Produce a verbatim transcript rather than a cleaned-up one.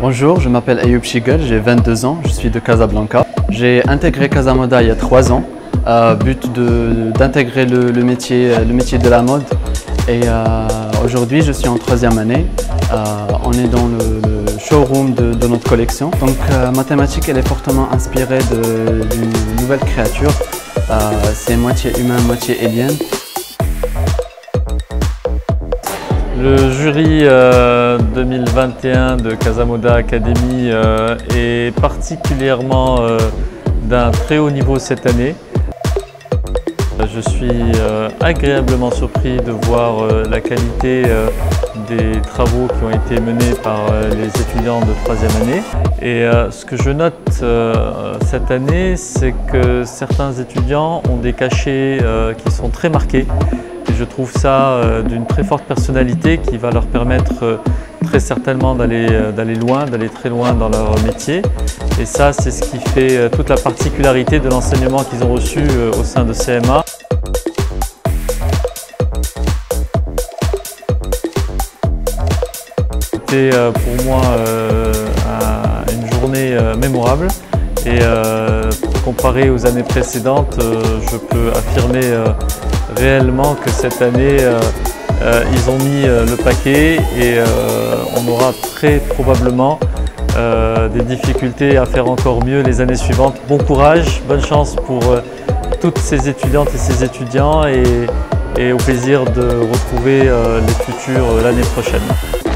Bonjour, je m'appelle Ayoub Chigel, j'ai vingt-deux ans, je suis de Casablanca. J'ai intégré Casamoda il y a trois ans, euh, but d'intégrer le, le, métier, le métier de la mode. Et euh, aujourd'hui, je suis en troisième année. Euh, on est dans le, le showroom de, de notre collection. Donc, euh, ma thématique, elle est fortement inspirée d'une nouvelle créature. Euh, C'est moitié humain, moitié alien. Le jury euh, deux mille vingt et un de Casamoda Academy euh, est particulièrement euh, d'un très haut niveau cette année. Je suis euh, agréablement surpris de voir euh, la qualité euh, des travaux qui ont été menés par euh, les étudiants de troisième année. Et euh, ce que je note euh, cette année, c'est que certains étudiants ont des cachets euh, qui sont très marqués. Et je trouve ça euh, d'une très forte personnalité qui va leur permettre euh, très certainement d'aller euh, d'aller loin, d'aller très loin dans leur métier. Et ça, c'est ce qui fait euh, toute la particularité de l'enseignement qu'ils ont reçu euh, au sein de C M A. C'était euh, pour moi euh, un, une journée euh, mémorable. Et euh, comparé aux années précédentes, euh, je peux affirmer euh, réellement que cette année, euh, euh, ils ont mis euh, le paquet et euh, on aura très probablement euh, des difficultés à faire encore mieux les années suivantes. Bon courage, bonne chance pour euh, toutes ces étudiantes et ces étudiants et, et au plaisir de retrouver euh, les futurs euh, l'année prochaine.